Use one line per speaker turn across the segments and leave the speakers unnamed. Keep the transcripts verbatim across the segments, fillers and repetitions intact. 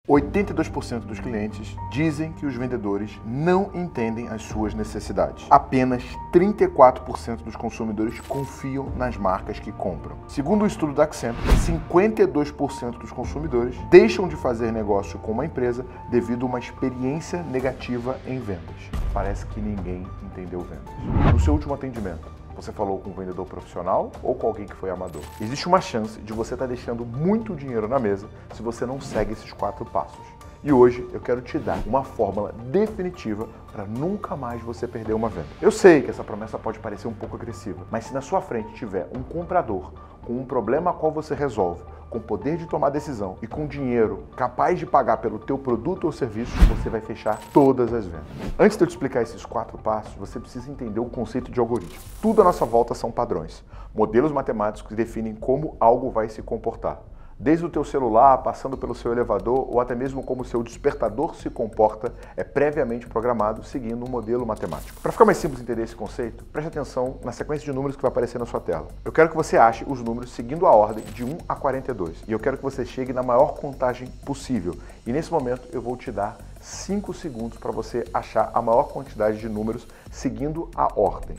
oitenta e dois por cento dos clientes dizem que os vendedores não entendem as suas necessidades. Apenas trinta e quatro por cento dos consumidores confiam nas marcas que compram. Segundo o estudo da Accenture, cinquenta e dois por cento dos consumidores deixam de fazer negócio com uma empresa devido a uma experiência negativa em vendas. Parece que ninguém entendeu vendas. No seu último atendimento, você falou com um vendedor profissional ou com alguém que foi amador? Existe uma chance de você estar deixando muito dinheiro na mesa se você não segue esses quatro passos. E hoje eu quero te dar uma fórmula definitiva para nunca mais você perder uma venda. Eu sei que essa promessa pode parecer um pouco agressiva, mas se na sua frente tiver um comprador com um problema a qual você resolve, com poder de tomar decisão e com dinheiro capaz de pagar pelo teu produto ou serviço, você vai fechar todas as vendas. Antes de eu te explicar esses quatro passos, você precisa entender o conceito de algoritmo. Tudo à nossa volta são padrões, modelos matemáticos que definem como algo vai se comportar. Desde o teu celular, passando pelo seu elevador ou até mesmo como o seu despertador se comporta, é previamente programado seguindo um modelo matemático. Para ficar mais simples entender esse conceito, preste atenção na sequência de números que vai aparecer na sua tela. Eu quero que você ache os números seguindo a ordem de um a quarenta e dois. E eu quero que você chegue na maior contagem possível. E nesse momento eu vou te dar cinco segundos para você achar a maior quantidade de números seguindo a ordem.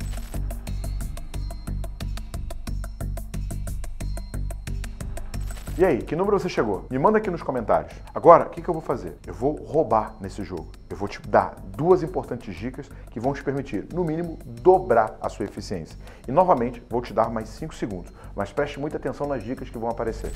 E aí, que número você chegou? Me manda aqui nos comentários. Agora, o que que eu vou fazer? Eu vou roubar nesse jogo. Eu vou te dar duas importantes dicas que vão te permitir, no mínimo, dobrar a sua eficiência. E, novamente, vou te dar mais cinco segundos. Mas preste muita atenção nas dicas que vão aparecer.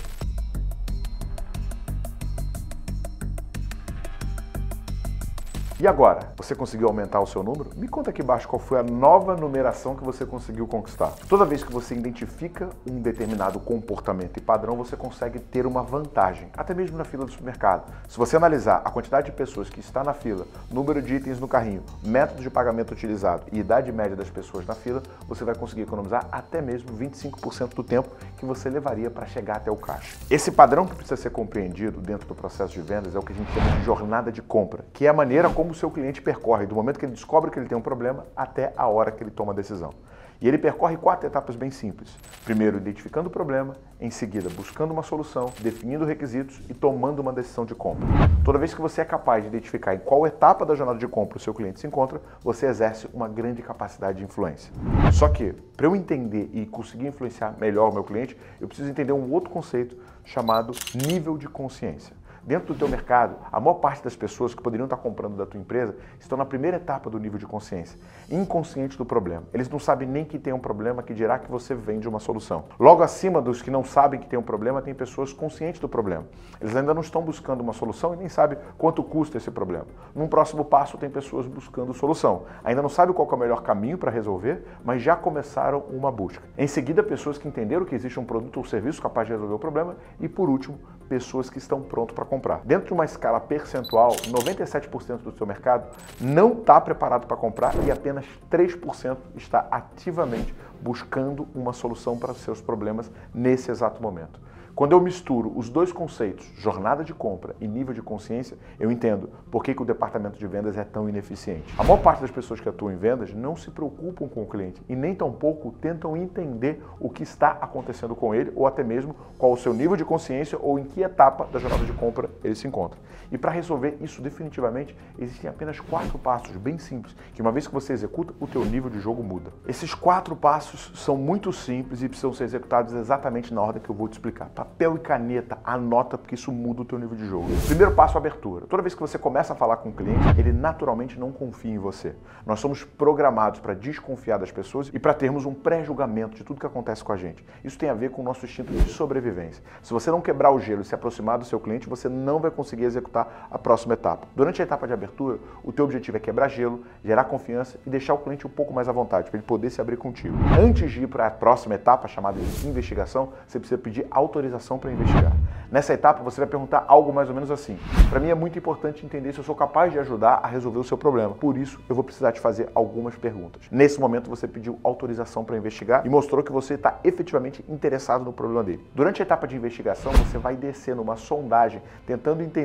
E agora, você conseguiu aumentar o seu número? Me conta aqui embaixo qual foi a nova numeração que você conseguiu conquistar. Toda vez que você identifica um determinado comportamento e padrão, você consegue ter uma vantagem, até mesmo na fila do supermercado. Se você analisar a quantidade de pessoas que está na fila, número de itens no carrinho, método de pagamento utilizado e idade média das pessoas na fila, você vai conseguir economizar até mesmo vinte e cinco por cento do tempo que você levaria para chegar até o caixa. Esse padrão que precisa ser compreendido dentro do processo de vendas é o que a gente chama de jornada de compra, que é a maneira como o seu cliente percorre do momento que ele descobre que ele tem um problema até a hora que ele toma a decisão. E ele percorre quatro etapas bem simples. Primeiro, identificando o problema, em seguida, buscando uma solução, definindo requisitos e tomando uma decisão de compra. Toda vez que você é capaz de identificar em qual etapa da jornada de compra o seu cliente se encontra, você exerce uma grande capacidade de influência. Só que, para eu entender e conseguir influenciar melhor o meu cliente, eu preciso entender um outro conceito chamado nível de consciência. Dentro do teu mercado, a maior parte das pessoas que poderiam estar comprando da tua empresa estão na primeira etapa do nível de consciência, inconsciente do problema. Eles não sabem nem que tem um problema, que dirá que você vende uma solução. Logo acima dos que não sabem que tem um problema, tem pessoas conscientes do problema. Eles ainda não estão buscando uma solução e nem sabem quanto custa esse problema. Num próximo passo, tem pessoas buscando solução. Ainda não sabem qual é o melhor caminho para resolver, mas já começaram uma busca. Em seguida, pessoas que entenderam que existe um produto ou serviço capaz de resolver o problema e, por último, pessoas que estão prontas para comprar. Dentro de uma escala percentual, noventa e sete por cento do seu mercado não está preparado para comprar e apenas três por cento está ativamente buscando uma solução para os seus problemas nesse exato momento. Quando eu misturo os dois conceitos, jornada de compra e nível de consciência, eu entendo por que que o departamento de vendas é tão ineficiente. A maior parte das pessoas que atuam em vendas não se preocupam com o cliente e nem tampouco tentam entender o que está acontecendo com ele ou até mesmo qual o seu nível de consciência ou em que etapa da jornada de compra ele se encontra. E para resolver isso definitivamente, existem apenas quatro passos bem simples, que uma vez que você executa, o teu nível de jogo muda. Esses quatro passos são muito simples e precisam ser executados exatamente na ordem que eu vou te explicar. Papel e caneta, anota, porque isso muda o teu nível de jogo. Primeiro passo, abertura. Toda vez que você começa a falar com o cliente, ele naturalmente não confia em você. Nós somos programados para desconfiar das pessoas e para termos um pré-julgamento de tudo que acontece com a gente. Isso tem a ver com o nosso instinto de sobrevivência. Se você não quebrar o gelo e se aproximar do seu cliente, você não vai conseguir executar a próxima etapa. Durante a etapa de abertura, o teu objetivo é quebrar gelo, gerar confiança e deixar o cliente um pouco mais à vontade, para ele poder se abrir contigo. Antes de ir para a próxima etapa, chamada de investigação, você precisa pedir autorização para investigar. Nessa etapa, você vai perguntar algo mais ou menos assim: para mim é muito importante entender se eu sou capaz de ajudar a resolver o seu problema. Por isso, eu vou precisar te fazer algumas perguntas. Nesse momento, você pediu autorização para investigar e mostrou que você está efetivamente interessado no problema dele. Durante a etapa de investigação, você vai descer numa sondagem, tentando entender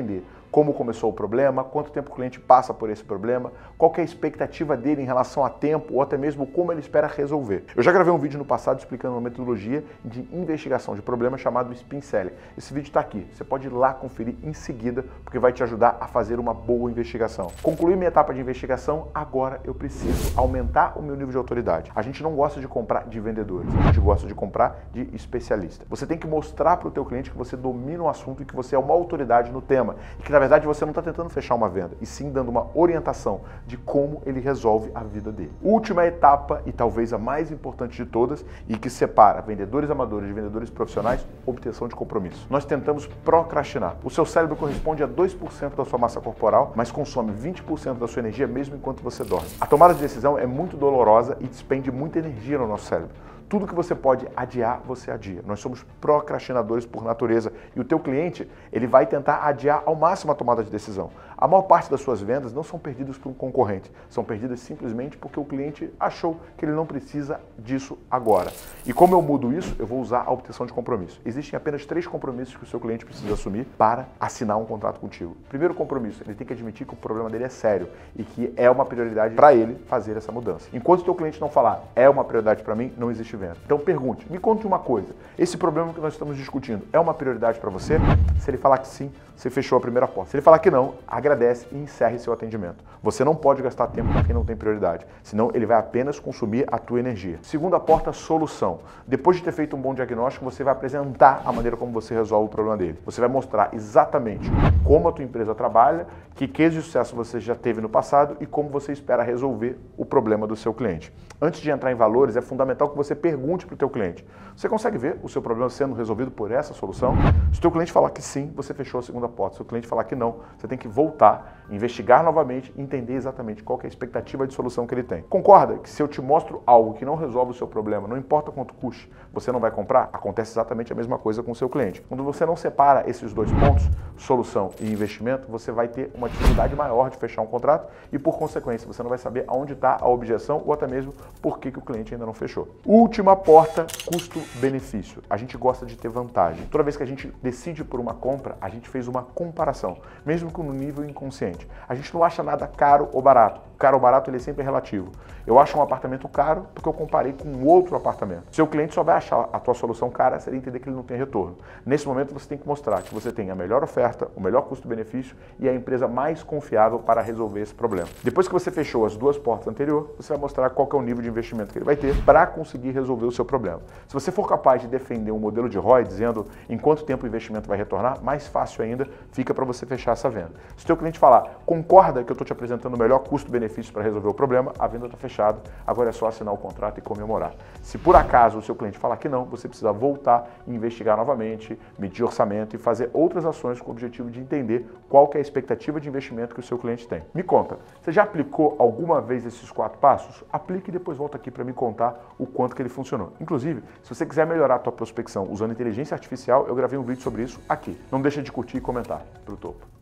como começou o problema, quanto tempo o cliente passa por esse problema, qual que é a expectativa dele em relação a tempo ou até mesmo como ele espera resolver. Eu já gravei um vídeo no passado explicando uma metodologia de investigação de problemas chamado Spin Selling. Esse vídeo está aqui, você pode ir lá conferir em seguida, porque vai te ajudar a fazer uma boa investigação. Concluí minha etapa de investigação, agora eu preciso aumentar o meu nível de autoridade. A gente não gosta de comprar de vendedores, a gente gosta de comprar de especialista. Você tem que mostrar para o teu cliente que você domina o assunto e que você é uma autoridade no tema e que na verdade você não está tentando fechar uma venda, e sim dando uma orientação de como ele resolve a vida dele. Última etapa e talvez a mais importante de todas e que separa vendedores amadores de vendedores profissionais, obtenção de compromisso. Nós tentamos procrastinar. O seu cérebro corresponde a dois por cento da sua massa corporal, mas consome vinte por cento da sua energia mesmo enquanto você dorme. A tomada de decisão é muito dolorosa e despende muita energia no nosso cérebro. Tudo que você pode adiar, você adia. Nós somos procrastinadores por natureza e o teu cliente, ele vai tentar adiar ao máximo a tomada de decisão. A maior parte das suas vendas não são perdidas por um concorrente, são perdidas simplesmente porque o cliente achou que ele não precisa disso agora. E como eu mudo isso, eu vou usar a obtenção de compromisso. Existem apenas três compromissos que o seu cliente precisa assumir para assinar um contrato contigo. Primeiro compromisso, ele tem que admitir que o problema dele é sério e que é uma prioridade para ele fazer essa mudança. Enquanto o teu cliente não falar, é uma prioridade para mim, não existe venda. Então pergunte, me conte uma coisa, esse problema que nós estamos discutindo é uma prioridade para você? Se ele falar que sim, você fechou a primeira porta. Se ele falar que não, agradece e encerre seu atendimento. Você não pode gastar tempo com quem não tem prioridade, senão ele vai apenas consumir a tua energia. Segunda porta, solução. Depois de ter feito um bom diagnóstico, você vai apresentar a maneira como você resolve o problema dele. Você vai mostrar exatamente como a tua empresa trabalha, que case de sucesso você já teve no passado e como você espera resolver o problema do seu cliente. Antes de entrar em valores, é fundamental que você pergunte para o teu cliente. Você consegue ver o seu problema sendo resolvido por essa solução? Se o teu cliente falar que sim, você fechou a segunda porta. Se o cliente falar que não, você tem que voltar, investigar novamente e entender exatamente qual que é a expectativa de solução que ele tem. Concorda que se eu te mostro algo que não resolve o seu problema, não importa quanto custe, você não vai comprar? Acontece exatamente a mesma coisa com o seu cliente. Quando você não separa esses dois pontos, solução e investimento, você vai ter uma dificuldade maior de fechar um contrato e, por consequência, você não vai saber aonde está a objeção ou até mesmo por que, que o cliente ainda não fechou. Última porta, custo-benefício. A gente gosta de ter vantagem. Toda vez que a gente decide por uma compra, a gente fez uma comparação, mesmo que no nível inconsciente. A gente não acha nada caro ou barato. Caro ou barato, ele é sempre relativo. Eu acho um apartamento caro porque eu comparei com um outro apartamento. Seu cliente só vai achar a tua solução cara se ele entender que ele não tem retorno. Nesse momento, você tem que mostrar que você tem a melhor oferta, o melhor custo-benefício e a empresa mais confiável para resolver esse problema. Depois que você fechou as duas portas anteriores, você vai mostrar qual que é o nível de investimento que ele vai ter para conseguir resolver o seu problema. Se você for capaz de defender um modelo de R O I dizendo em quanto tempo o investimento vai retornar, mais fácil ainda fica para você fechar essa venda. Se o teu cliente falar, concorda que eu estou te apresentando o melhor custo-benefício para resolver o problema, a venda está fechada, agora é só assinar o contrato e comemorar. Se por acaso o seu cliente falar que não, você precisa voltar e investigar novamente, medir orçamento e fazer outras ações com o objetivo de entender qual que é a expectativa de investimento que o seu cliente tem. Me conta, você já aplicou alguma vez esses quatro passos? Aplique e depois volta aqui para me contar o quanto que ele funcionou. Inclusive, se você quiser melhorar a tua prospecção usando inteligência artificial, eu gravei um vídeo sobre isso aqui. Não deixa de curtir e comentar. Pro topo.